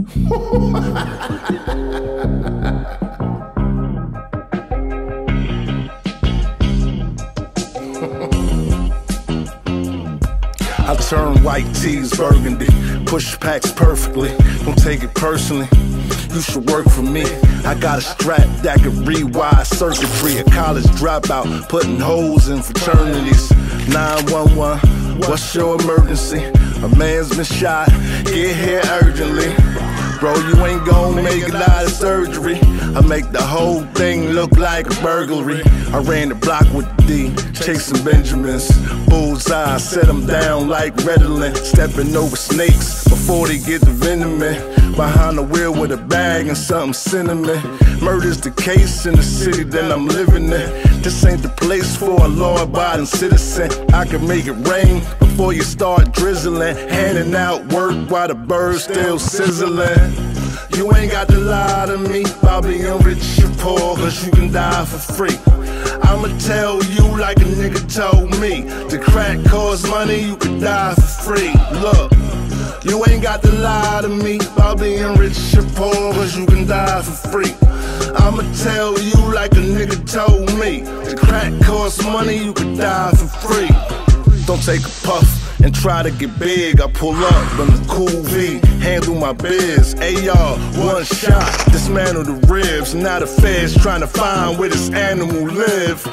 I turn white tees burgundy, push packs perfectly, don't take it personally. You should work for me. I got a strap that can rewire circuitry. A college dropout, putting holes in fraternities. 911, what's your emergency? A man's been shot, get here urgently. Bro, you ain't gon' make a lot of surgery. I make the whole thing look like a burglary. I ran the block with D, chasing Benjamins. Bullseye, set them down like Redolin. Stepping over snakes before they get the venom in. Behind the wheel with a bag and something cinnamon. Murder's the case in the city that I'm living in. This ain't the place for a law-abiding citizen. I can make it rain before you start drizzling. Handing out work while the birds still sizzling. You ain't got to lie to me about being rich or poor, cause you can die for free. I'ma tell you like a nigga told me. The crack costs money, you can die for free. Look, you ain't got to lie to me about being rich or poor, cause you can die for free. I'ma tell you like a nigga told me. The crack costs money, you can die for free. Don't take a puff and try to get big. I pull up in the cool V, handle my biz. AR, one shot, dismantle the ribs. Now the feds trying to find where this animal live.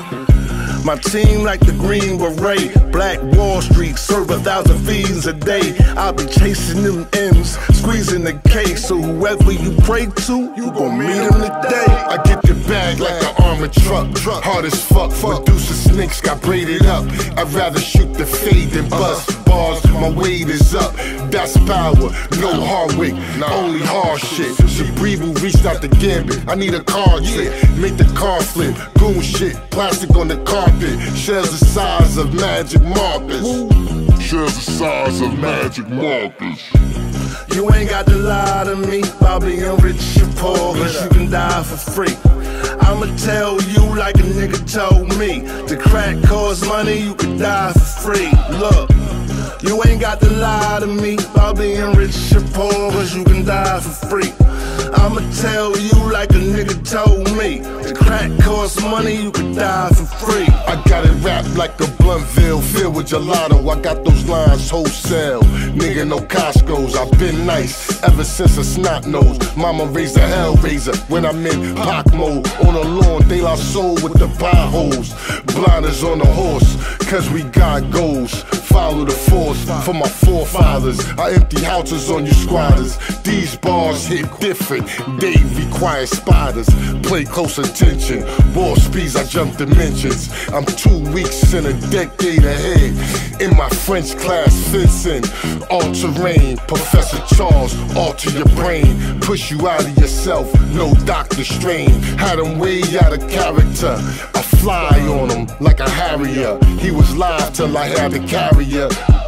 My team like the Green Beret, Black Wall Street, serve 1,000 fiends a day. I'll be chasing them M's, squeezing the K. So whoever you pray to, you gon' meet him today. I get the bag like an armored truck, hard as fuck. Medusa snakes got braided up. I'd rather shoot the fade than bust bars. My weight is up, that's power. No Hardwick, only hard shit. Cerebral reached out the gambit. I need a card trick, make the car flip. Goon shit, plastic on the carpet. Shells the size of magic markers. Shells the size of magic markers. You ain't got to lie to me about being rich or poor, cause you can die for free. I'ma tell you like a nigga told me. The crack costs money, you can die for free. Look, you ain't got to lie to me about being rich or poor, cause you can die for free. I'ma tell you like a nigga told me. The crack costs money, you can die for free. I got it wrapped like a Bluntville filled with gelato. I got those lines wholesale, nigga no Costco's. I've been nice ever since a snot nose. Mama raised a Hellraiser when I'm in Pac mode. On the lawn, De La Soul with the potholes. Blinders on the horse, cause we got goals. Follow the force for my forefathers. I empty houses on you squatters. These bars hit different, they require spiders. Play close attention, war speeds, I jump dimensions. I'm 2 weeks in a decade ahead. In my French class fencing, all terrain. Professor Charles, alter your brain. Push you out of yourself, no Dr. Strain. Had him way out of character. I fly on him like a Harrier. He was live till I had to carry ya.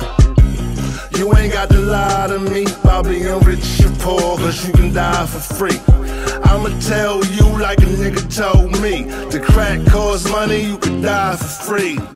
You ain't got to lie to me about being rich or poor, cause you can die for free. I'ma tell you like a nigga told me. The crack costs money, you can die for free.